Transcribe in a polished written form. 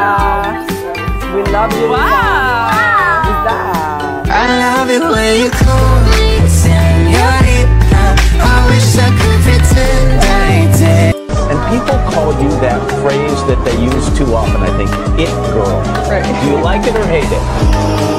We love you. Wow. I love it when you call me señorita. I wish I could pretend I did. And people call you that phrase that they use too often, I think, it girl. Right. Do you like it or hate it?